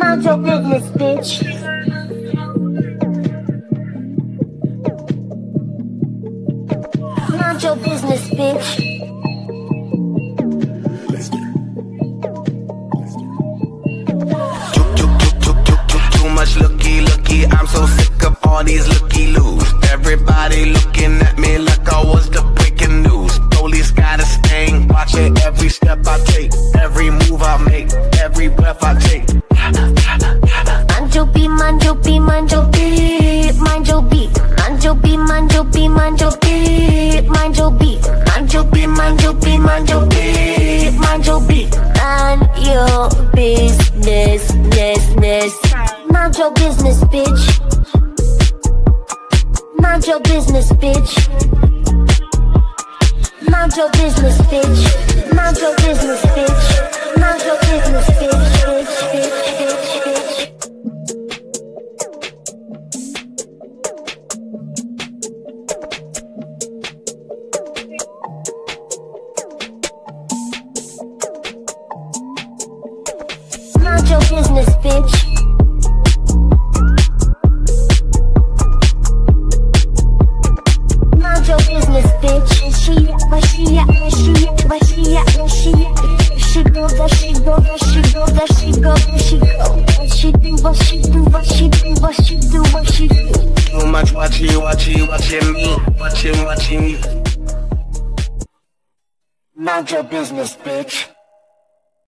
Mind your business, bitch. Mind your business, bitch. Too much looky, I'm so sick of all these looky-loos. Everybody looking at me like I was the breaking news. Police got a stain, watching every step I take, every move I make, every breath I take. Mind your beat, mind your beat, mind your beat, mind your beat, mind your beat, mind your beat, mind your beat, mind your beat, mind your beat, mind your beat, mind your beat, mind your beat, mind your business, mind your business, bitch. Mind your business, bitch. Mind your business, bitch. Mind your business, bitch. Mind your business, bitch. Mind your business, bitch. Mind your business, bitch. Where she at? Where she at? Where she at? Where she at? Where she go? Where she go? Where she go? Where she go? Where she go? What she do? What she do? What she do? What she do? What she do? Too much watching me, watching you. Mind your business, bitch.